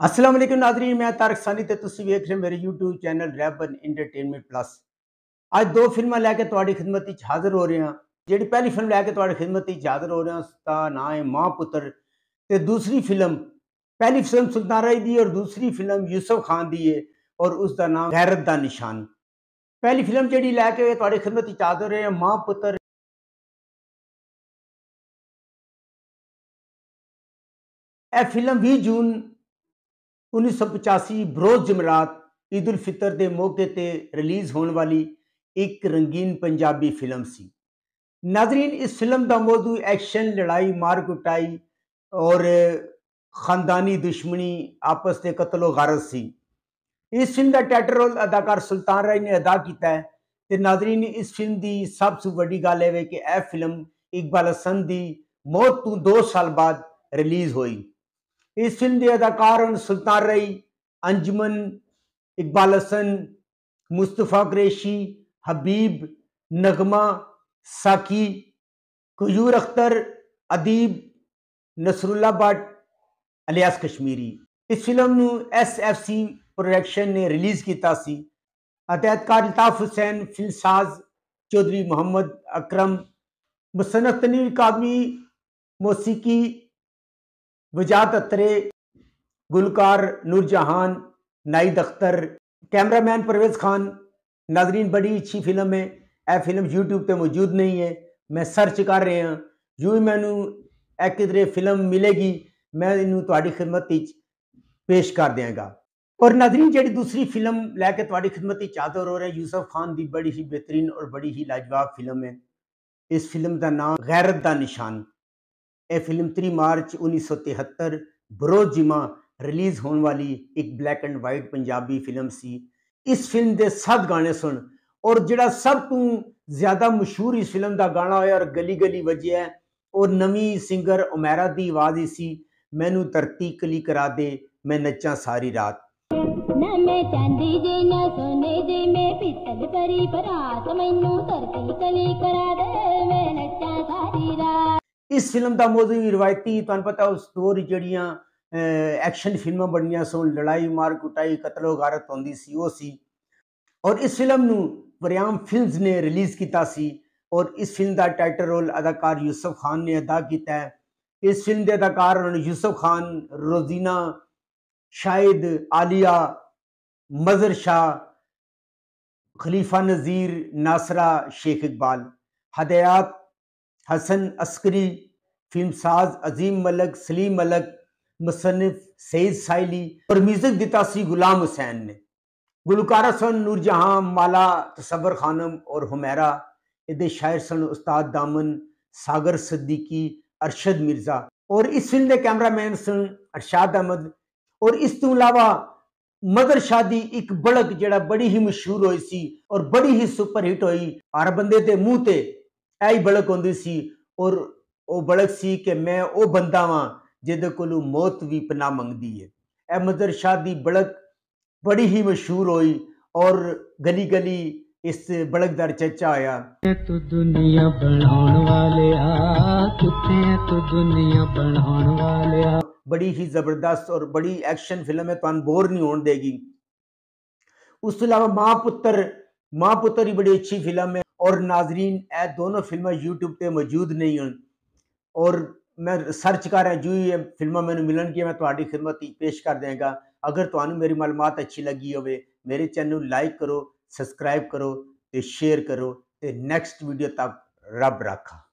अस्सलाम वालेकुम नाज़रीन, मैं तारक सानी ते तुसीं वेख रहे मेरे यूट्यूब चैनल रैबन एंटरटेनमेंट प्लस। ਅੱਜ ਦੋ ਫਿਲਮਾਂ ਲੈ ਕੇ ਤੁਹਾਡੀ ਖidmat ਵਿੱਚ ਹਾਜ਼ਰ ਹੋ ਰਹੇ ਹਾਂ। ਜਿਹੜੀ ਪਹਿਲੀ ਫਿਲਮ ਲੈ ਕੇ ਤੁਹਾਡੀ ਖidmat ਵਿੱਚ ਹਾਜ਼ਰ ਹੋ ਰਹੇ ਹਾਂ ਉਸ ਦਾ ਨਾਮ ਹੈ ਮਾਂ ਪੁੱਤਰ ਤੇ ਦੂਸਰੀ ਫਿਲਮ ਪਹਿਲੀ ਫਿਲਮ ਸੁਲਤਾਨ ਰਾਏ ਦੀ ਔਰ ਦੂਸਰੀ ਫਿਲਮ ਯੂਸਫ ਖਾਨ ਦੀ ਹੈ ਔਰ ਉਸ ਦਾ ਨਾਮ ਗੈਰਤ ਦਾ ਨਿਸ਼ਾਨ। ਪਹਿਲੀ ਫਿਲਮ ਜਿਹੜੀ ਲੈ ਕੇ ਤੁਹਾਡੀ ਖidmat ਵਿੱਚ ਹਾਜ਼ਰ ਹੋ ਰਹੇ ਹਾਂ ਮਾਂ ਪੁੱਤਰ। ਇਹ ਫਿਲਮ 20 ਜੂਨ 1985 ਬਰੋਜ਼ ਜਮਰਾਤ ईद उल फितर के मौके पर रिलीज़ होने वाली एक रंगीन पंजाबी फिल्म सी। नाजरीन, इस फिल्म का मौजू एक्शन, लड़ाई, मार कुटाई और ख़ानदानी दुश्मनी, आपस के कत्लो गारत सी। इस फिल्म का टाइटल रोल अदाकार सुल्तान राय ने अदा किया है। तो नाजरीन, इस फिल्म की सब से बड़ी गल है कि यह फिल्म इकबाल हसन की मौत तो 2 साल बाद रिलीज़ हुई। इस फिल्म के अदाकार सुल्तान राय, अंजुमन, इकबाल हसन, मुस्तफ़ा कुरैशी, हबीब, नगमा, साकी, कयूर अख्तर, अदीब, नसरुल्ला भट्ट, अलियास कश्मीरी। इस फिल्म को SFC प्रोडक्शन ने रिलीज़ किया सी। हदायतकार अल्ताफ हुसैन, फिल्मसाज चौधरी मोहम्मद अकरम, मुसन्नफ तनवीर कादमी, मौसीकी वजात अत्रे, गुलकार नूरजहान, नाइद अख्तर, कैमरामैन परवेज़ खान। नाजरीन, बड़ी अच्छी फिल्म है। यह फिल्म यूट्यूब पर मौजूद नहीं है, मैं सर्च कर रहा हाँ। जो ही मैनू किधरे फिल्म मिलेगी मैं इनू तुहाडी खिदमत विच पेश कर देंगा। और नाजरीन, जी दूसरी फिल्म लैके तुहाडी खिदमत विच हाज़र हो रहे हैं यूसुफ खान की बड़ी ही बेहतरीन और बड़ी ही लाजवाब फिल्म है। इस फिल्म का नाम गैरत दा निशान। यह फिल्म 3 मार्च 1973 बरोज जिमा रिलीज़ होने वाली एक black and white Punjabi film सी। इस फिल्म के 7 गाने सुन और जिहड़ा सब तो ज़्यादा मशहूर इस फिल्म का गाना होया और गली गली वजिया है और नवी सिंगर उमैरा की आवाज़ ही सी, मैनू धरती कली करा दे मैं नच्चा सारी रात। ना मैं चांदी जे ना सोने जे मैं पित्तल परी बरात मैनू धरती कली करा दे मैं नच्चा सारी रात। इस फिल्म का मौजू रिवायती तुहानू पता उस दौर जड़ियाँ एक्शन फिल्म बनिया सुन, लड़ाई मार कुटाई कतलो गारत होंदी सी वो सी। और इस फिल्म नू वरियाम फिल्म्स ने रिलीज़ किया सी और इस फिल्म का टाइटल रोल अदाकार यूसुफ खान ने अदा किया है। इस फिल्म के अदाकार यूसुफ खान, रोजीना, शाहिद, आलिया, मजर शाह, खलीफा नज़ीर, नासरा, शेख इकबाल। हदायत हसन अस्करी, फिल्मसाज अजीम मलक, सलीम मलक, मुसन्निफ सईद साइली और म्यूजिक दिता सी गुलाम हुसैन ने। गुलकार सन नूरजहां, माला, तसव्वुर खानम और हुमैरा। इहदे शायर सन उस्ताद दामन, सागर सिद्दीकी, अरशद मिर्जा। और इस फिल्म के कैमरामैन सन अरशाद अहमद। और इस तो अलावा मदर शाह दी एक बड़क जिहड़ा बड़ी ही मशहूर हुई सी और बड़ी ही सुपर हिट हुई। हर बंदे के मूँह ते यही बड़क होंदी सी और वो बड़क सी कि मैं वो बंदा वां जिहदे कोलों मौत भी पनाह मंगदी है। यह मदर शाह दी बड़क बड़ी ही मशहूर हुई और गली गली इस बड़क दा चर्चा होया। तू दुनिया बनाउण वालिया किथे तू दुनिया बनाउण वालिया। बड़ी ही जबरदस्त और बड़ी एक्शन फिल्म है, तुहानू बोर नहीं होने देगी। उस तो अलावा मां पुत्र ही बड़ी अच्छी फिल्म है। और नाजरीन, यह दोनों फिल्में यूट्यूब पे मौजूद नहीं हैं और मैं सर्च कर रहा जो ही फिल्में मैंने मिलनगियां मैं तुहाडी खिदमत पेश कर देंगा। अगर तुहानू मेरी मालूमात अच्छी लगी हो मेरे चैनल लाइक करो, सब्सक्राइब करो, शेयर करो। नेक्स्ट वीडियो तक रब रखा।